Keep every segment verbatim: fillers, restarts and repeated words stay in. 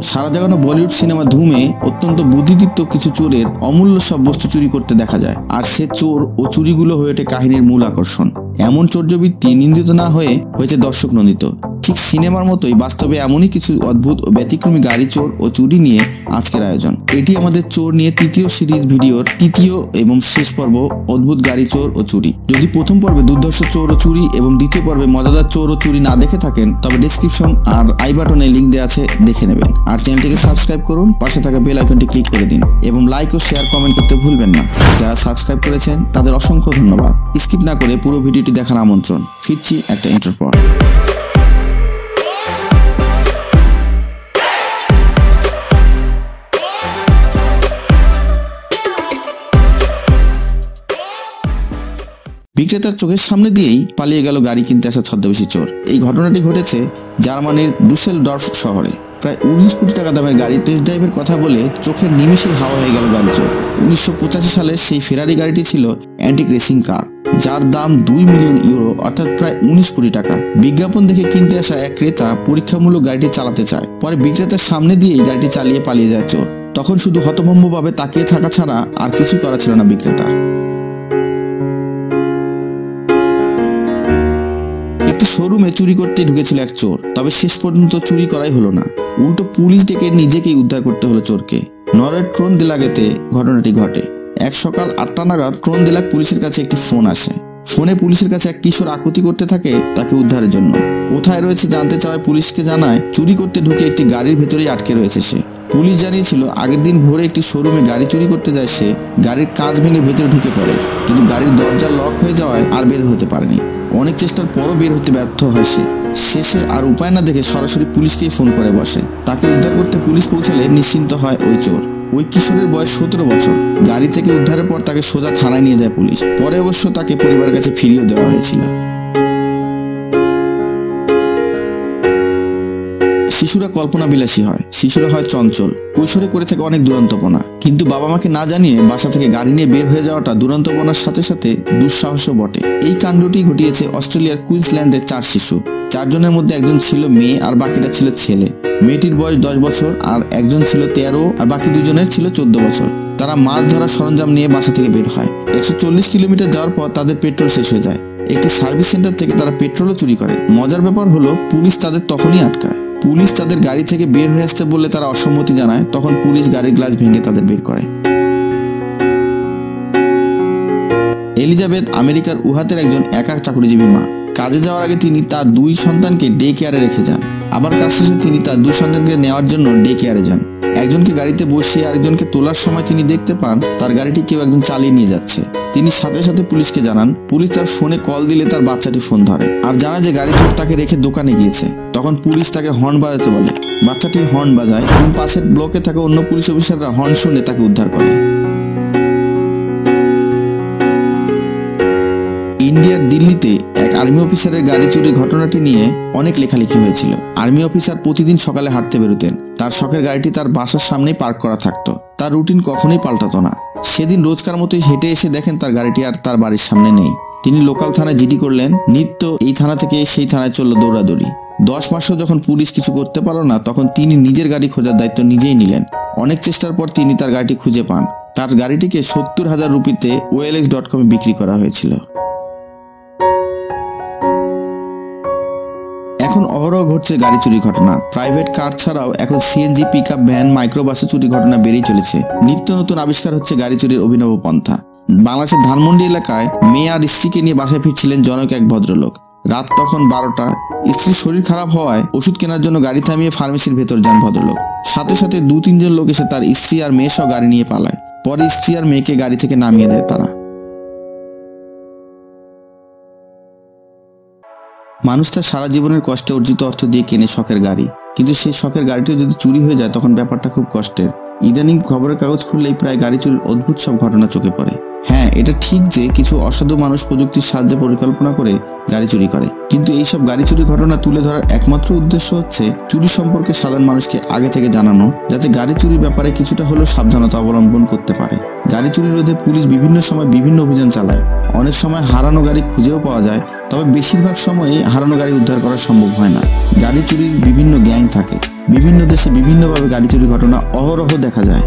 সারা জাগানো বলিউড সিনেমা ধুমে অত্যন্ত বুদ্ধিদীপ্ত কিছু চোরের অমূল্য সব বস্তু চুরি করতে দেখা যায়, আর সে চোর ও চুরিগুলো হয়ে ওঠে কাহিনীর মূল আকর্ষণ। এমন চৌর্যবৃত্তি নিন্দিত না হয়ে হয়েছে দর্শক নন্দিত। ঠিক সিনেমার মতোই বাস্তবে এমনই কিছু অদ্ভুত ও ব্যতিক্রমী গাড়ি চোর ও চুরি নিয়ে আজকের আয়োজন। এটি আমাদের চোর নিয়ে তৃতীয় সিরিজ ভিডিওর তৃতীয় এবং শেষ পর্ব, অদ্ভুত গাড়ি চোর ও চুরি। যদি প্রথম পর্বে দুর্ধর্ষ চোর ও চুরি এবং দ্বিতীয় পর্বে মজাদার চোর ও চুরি না দেখে থাকেন, তবে ডেসক্রিপশন আর আই বাটনে লিঙ্ক দেওয়া আছে, দেখে নেবেন। আর চ্যানেলটিকে সাবস্ক্রাইব করুন, পাশে থাকা বেল আইকনটি ক্লিক করে দিন এবং লাইক ও শেয়ার কমেন্ট করতে ভুলবেন না। যারা সাবস্ক্রাইব করেছেন তাদের অসংখ্য ধন্যবাদ। স্কিপ না করে পুরো ভিডিওটি দেখার আমন্ত্রণ। ফিরছি একটা ইন্টার পর। বিক্রেতার চোখের সামনে দিয়েই পালিয়ে গেল গাড়ি কিনতে আসা ছদ্মবেশী চোর। এই ঘটনাটি ঘটেছে জার্মানির ডুসেলডর্ফ শহরে। প্রায় উনিশ কোটি টাকা দামের গাড়ি টেস্ট ড্রাইভের কথা বলে চোখের নিমিষেই হাওয়া হয়ে গেল গাড়ি চোর। উনিশশো পঁচাশি সালের সেই ফেরারি গাড়িটি ছিল অ্যান্টিক রেসিং কার, যার দাম দুই মিলিয়ন ইউরো অর্থাৎ প্রায় উনিশ কোটি টাকা। বিজ্ঞাপন দেখে কিনতে আসা এক ক্রেতা পরীক্ষামূলক গাড়িটি চালাতে চায়, পরে বিক্রেতার সামনে দিয়েই গাড়িটি চালিয়ে পালিয়ে যায় চোর। তখন শুধু হতভম্বভাবে তাকিয়ে থাকা ছাড়া আর কিছু করা ছিল না বিক্রেতার। একটি শোরুমে চুরি করতে ঢুকেছিল এক চোর, তবে শেষ পর্যন্ত চুরি করাই হলো না, উল্টো পুলিশ ডেকে নিজেকেই উদ্ধার করতে হলো চোরকে। নরওয়ের ট্রোন দেলাগেতে ঘটনাটি ঘটে। এক সকাল আটটা নাগাদ ট্রোন দেলাগ পুলিশের কাছে একটি ফোন আসে। ফোনে পুলিশের কাছে এক কিশোর আকুতি করতে থাকে তাকে উদ্ধারের জন্য। কোথায় রয়েছে জানতে চাওয়ায় পুলিশকে জানায় চুরি করতে ঢুকে একটি গাড়ির ভেতরেই আটকে রয়েছে সে। পুলিশ জানিয়েছিল আগের দিন ভোরে একটি শোরুমে গাড়ি চুরি করতে যায় সে। গাড়ির কাঁচ ভেঙে ভেতরে ঢুকে পড়ে, কিন্তু গাড়ির দরজা লক হয়ে যাওয়ায় আর বের হতে পারেনি। অনেক চেষ্টার পরও বের হতে ব্যর্থ হয় সে। শেষে আর উপায় না দেখে সরাসরি পুলিশকেই ফোন করে বসে। তাকে উদ্ধার করতে পুলিশ পৌঁছালে নিশ্চিন্ত হয় ওই চোর। ওই কিশোরের বয়স সতেরো বছর। গাড়ি থেকে উদ্ধারের পর তাকে সোজা থানায় নিয়ে যায় পুলিশ। পরে অবশ্য তাকে পরিবারের কাছে ফিরিয়ে দেওয়া হয়েছিল। শিশুরা কল্পনা বিলাসী হয়, শিশুরা হয় চঞ্চল, কৈশোরে করে থাকে অনেক দুরন্তপনা। কিন্তু বাবা মাকে না জানিয়ে বাসা থেকে গাড়ি নিয়ে বের হয়ে যাওয়াটা দুরন্তপনার সাথে সাথে দুঃসাহসও বটে। এই কাণ্ডটি ঘটিয়েছে অস্ট্রেলিয়ার কুইন্সল্যান্ডের চার শিশু। চারজনের মধ্যে একজন ছিল মেয়ে আর বাকিটা ছিল ছেলে। মেয়েটির বয়স দশ বছর আর একজন ছিল তেরো আর বাকি দুজনের ছিল চোদ্দ বছর। তারা মাছ ধরার সরঞ্জাম নিয়ে বাসা থেকে বের হয়। একশো চল্লিশ কিলোমিটার যাওয়ার পর তাদের পেট্রোল শেষ হয়ে যায়। একটি সার্ভিস সেন্টার থেকে তারা পেট্রোলও চুরি করে। মজার ব্যাপার হলো পুলিশ তাদের তখনই আটকায়। পুলিশ তাদের গাড়ি থেকে বের হয়ে আসতে বললে তারা অসম্মতি জানায়। তখন পুলিশ গাড়ির গ্লাস ভেঙে তাদের বের করে। এলিজাবেথ আমেরিকার উহাতের একজন একা চাকরিজীবী মা। কাজে যাওয়ার আগে তিনি তার দুই সন্তানকে ডে কেয়ারে রেখে যান। আবার কাজ শেষে তিনি তার দুই সন্তানকে নেওয়ার জন্য ডে কেয়ারে যান। একজনকে গাড়িতে বসিয়ে আরেকজনকে তোলার সময় তিনি দেখতে পান তার গাড়িটি কেউ একজন চালিয়ে নিয়ে যাচ্ছে। তিনি সাথে সাথে পুলিশকে জানান। পুলিশ তার ফোনে কল দিলে তার বাচ্চাটি ফোন ধরে আর জানায় যে গাড়ি চোর তাকে রেখে দোকানে গিয়েছে। তখন পুলিশ তাকে হর্ন বাজাতে বলে। বাচ্চাটি হর্ন বাজায় এবং পাশের ব্লকে থাকা অন্য পুলিশ অফিসাররা হর্ন শুনে তাকে উদ্ধার করে। ইন্ডিয়ার দিল্লিতে এক আর্মি অফিসারের গাড়ি চুরির ঘটনাটি নিয়ে অনেক লেখালেখি হয়েছিল। আর্মি অফিসার প্রতিদিন সকালে হাঁটতে বেরোতেন। তার শখের গাড়িটি তার বাসার সামনেই পার্ক করা থাকতো। তার রুটিন কখনোই পাল্টাতো না। সেদিন রোজকার মতোই হেঁটে এসে দেখেন তার গাড়িটি আর তার বাড়ির সামনে নেই। তিনি লোকাল থানায় জিডি করলেন। নিত্য এই থানা থেকে সেই থানায় চলল দৌড়াদৌড়ি। দশ মাসও যখন পুলিশ কিছু করতে পারল না, তখন তিনি নিজের গাড়ি খোঁজার দায়িত্ব নিজেই নিলেন। অনেক চেষ্টার পর তিনি তার গাড়িটি খুঁজে পান। তার গাড়িটিকে সত্তর হাজার রুপিতে ওএলএক্স ডট কমে বিক্রি করা হয়েছিল। এখন অহরহ ঘটছে গাড়ি চুরি ঘটনা। প্রাইভেট কার ছাড়াও এখন সিএনজি, পিক আপ ভ্যান, মাইক্রোবাসে চুরি ঘটনা বেড়েই চলেছে। নিত্য নতুন আবিষ্কার হচ্ছে গাড়ি চুরির অভিনব পন্থা। বাংলাদেশের ধানমন্ডি এলাকায় মেয়ে আর স্ত্রীকে নিয়ে বাসায় ফিরছিলেন জনক এক ভদ্রলোক। রাত তখন বারোটা। স্ত্রীর শরীর খারাপ হওয়ায় ওষুধ কেনার জন্য গাড়ি থামিয়ে ফার্মেসির ভেতর যান ভদ্রলোক। সাথে সাথে দু তিনজন লোক এসে তার স্ত্রী আর মেয়ে সহ গাড়ি নিয়ে পালায়। পরে স্ত্রী আর মেয়েকে গাড়ি থেকে নামিয়ে দেয় তারা। মানুষ তার সারা জীবনের কষ্টে অর্জিত অর্থ দিয়ে কেনে শখের গাড়ি, কিন্তু সেই শখের গাড়িটিও যদি চুরি হয়ে যায় তখন ব্যাপারটা খুব কষ্টের। ইদানিং খবরের কাগজ খুললেই প্রায় গাড়ি চুরির অদ্ভুত সব ঘটনা চোখে পড়ে। হ্যাঁ, এটা ঠিক যে কিছু অসাধু মানুষ প্রযুক্তির সাহায্যে পরিকল্পনা করে গাড়ি চুরি করে, কিন্তু এইসব গাড়ি চুরি ঘটনা তুলে ধরার একমাত্র উদ্দেশ্য হচ্ছে চুরি সম্পর্কে সাধারণ মানুষকে আগে থেকে জানানো, যাতে গাড়ি চুরির ব্যাপারে কিছুটা হলেও সাবধানতা অবলম্বন করতে পারে। গাড়ি চুরি রোধে পুলিশ বিভিন্ন সময় বিভিন্ন অভিযান চালায়। অনেক সময় হারানো গাড়ি খুঁজেও পাওয়া যায়, তবে বেশিরভাগ সময়ই হারানো গাড়ি উদ্ধার করা সম্ভব হয় না। গাড়ি চুরির বিভিন্ন গ্যাং থাকে, বিভিন্ন দেশে বিভিন্নভাবে গাড়ি চুরির ঘটনা অহরহ দেখা যায়।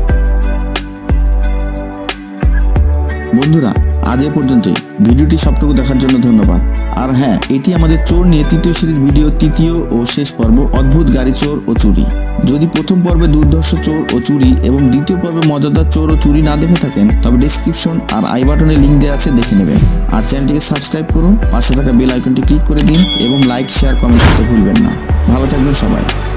বন্ধুরা, আজ এ পর্যন্তই। ভিডিওটি সবটুকু দেখার জন্য ধন্যবাদ। আর হ্যাঁ, এটি আমাদের চোর নিয়ে তৃতীয় সিরিজ ভিডিও, তৃতীয় ও শেষ পর্ব, অদ্ভুত গাড়ি চোর ও চুরি। যদি প্রথম পর্বে দুর্ধর্ষ চোর ও চুরি এবং দ্বিতীয় পর্বে মজাদার চোর ও চুরি না দেখে থাকেন, তবে ডেসক্রিপশন আর আই বাটনে লিঙ্ক দেওয়া আছে, দেখে নেবেন। আর চ্যানেলটিকে সাবস্ক্রাইব করুন, পাশে থাকা বেল আইকনটি ক্লিক করে দিন এবং লাইক, শেয়ার, কমেন্ট করতে ভুলবেন না। ভালো থাকবেন সবাই।